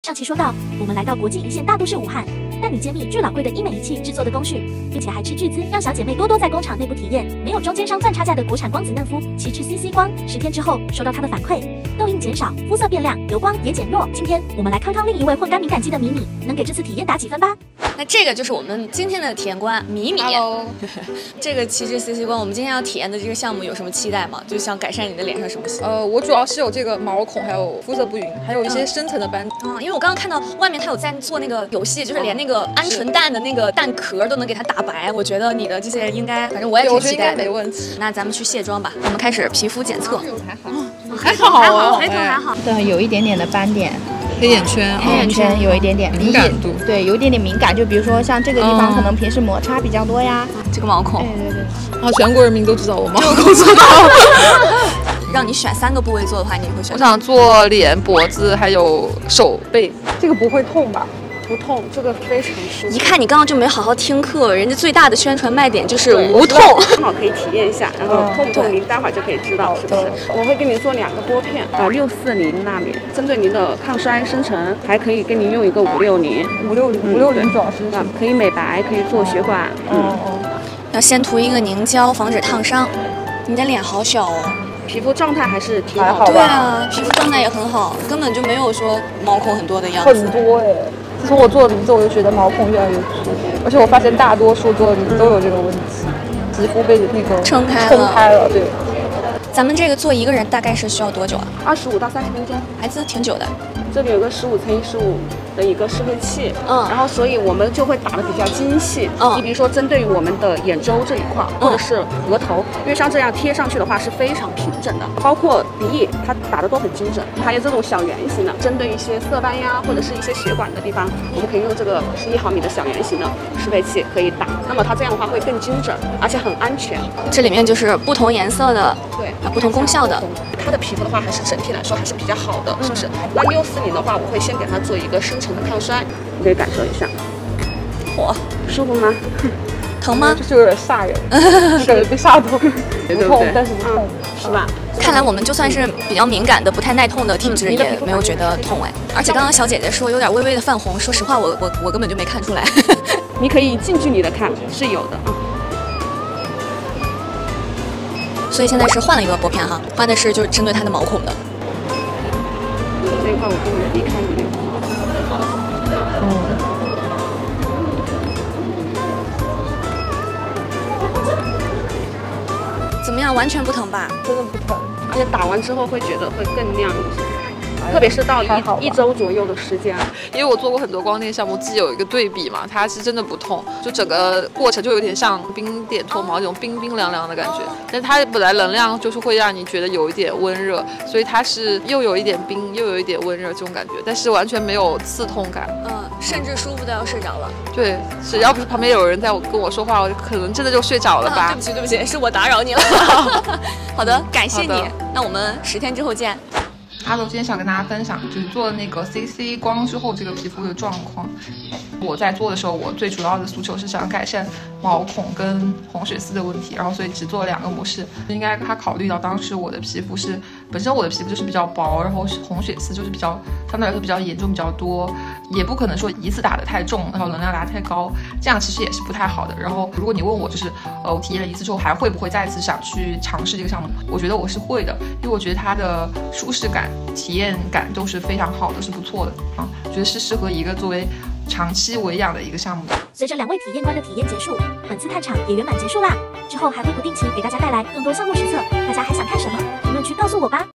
上期说到，我们来到国际一线大都市武汉，带你揭秘巨老贵的医美仪器制作的工序，并且还斥巨资让小姐妹多多在工厂内部体验没有中间商赚差价的国产光子嫩肤奇致 CC 光。10天之后收到它的反馈，痘印减少，肤色变亮，油光也减弱。今天我们来康康另一位混干敏感肌的米米，能给这次体验打几分吧？ 那这个就是我们今天的体验官米米。 Hello 这个奇致 CC 光，我们今天要体验的这个项目有什么期待吗？就想改善你的脸上什么？ 我主要是有这个毛孔，还有肤色不匀，还有一些深层的斑。 因为我刚刚看到外面他有在做那个游戏，就是连那个鹌鹑蛋的那个蛋壳都能给它打白。我觉得你的这些应该，反正我也挺期待的。 没问题。 那咱们去卸妆吧，我们开始皮肤检测。 还好， 眉头还好。 对，有一点点的斑点。 黑眼圈， 黑眼圈有一点点敏感度， 对，有一点点敏感。就比如说像这个地方，可能平时摩擦比较多呀。 这个毛孔， 对。 啊，全国人民都知道我毛孔做到了。 让你选3个部位做的话，你会选？ 我想做脸、脖子还有手背。 这个不会痛吧？不痛，这个非常舒服。 一看你刚刚就没好好听课，人家最大的宣传卖点就是无痛， 正好可以体验一下，然后痛不痛您待会儿就可以知道，是不是？我会给您做2个拨片，640纳米，针对您的抗衰生成，还可以给您用一个560主要是可以美白，可以做血管。 要先涂一个凝胶，防止烫伤。你的脸好小哦。 皮肤状态还是挺好的。 对啊，皮肤状态也很好，根本就没有说毛孔很多的样子。 很多哎。自从我做了零之后，我就觉得毛孔越来越粗，而且我发现大多数做了零都有这个问题，肌肤被那个撑开了。对。 咱们这个做1个人大概是需要多久啊 ？25到30分钟， 还真挺久的。 这里有个15×15的一个适配器，然后所以我们就会打得比较精细。你比如说针对于我们的眼周这一块，或者是额头，因为像这样贴上去的话是非常平整的，包括鼻翼，它打的都很精准。还有这种小圆形的，针对一些色斑呀，或者是一些血管的地方，我们可以用这个11毫米的小圆形的适配器可以打。那么它这样的话会更精准，而且很安全。 这里面就是不同颜色的， 对， 不同功效的。 它的皮肤的话，还是整体来说还是比较好的，是不是？那640的话，我会先给它做一个深层的抗衰，你可以感受一下。 嚯， 舒服吗？ 疼吗？ 就是有点吓人，感觉被吓到。不痛，但是不痛， 是吧？ 看来我们就算是比较敏感的、不太耐痛的体质，也没有觉得痛哎。而且刚刚小姐姐说有点微微的泛红，说实话，我根本就没看出来。 你可以近距离的看，是有的啊。 所以现在是换了一个拨片哈，换的是就是针对它的毛孔的。 这一块我给你避开一点。 怎么样？完全不疼吧？ 真的不疼， 而且打完之后会觉得会更亮一些。特别是到一周左右的时间， 因为我做过很多光电项目，自己有一个对比嘛，它是真的不痛，就整个过程就有点像冰点脱毛这种冰冰凉凉的感觉，但它本来能量就是会让你觉得有一点温热，所以它是又有一点冰又有一点温热这种感觉，但是完全没有刺痛感， 甚至舒服的要睡着了。 对，只要不是旁边有人在跟我说话，我可能真的就睡着了吧。 对不起，是我打扰你了。好的，感谢你，那我们10天之后见。 Hello， 今天想跟大家分享，就是做了那个 CC 光之后这个皮肤的状况。我在做的时候，我最主要的诉求是想改善毛孔跟红血丝的问题，然后所以只做了2个模式。应该他考虑到当时我的皮肤是本身我的皮肤就是比较薄，然后红血丝就是比较相对来说比较严重比较多，也不可能说一次打得太重，然后能量打得太高，这样其实也是不太好的。然后如果你问我就是我体验了1次之后还会不会再次想去尝试这个项目，我觉得我是会的，因为我觉得它的舒适感、体验感都是非常好的，是不错的啊，觉得是适合一个作为长期维养的一个项目的。 随着2位体验官的体验结束，本次探场也圆满结束啦。之后还会不定期给大家带来更多项目实测，大家还想看什么？评论区告诉我吧。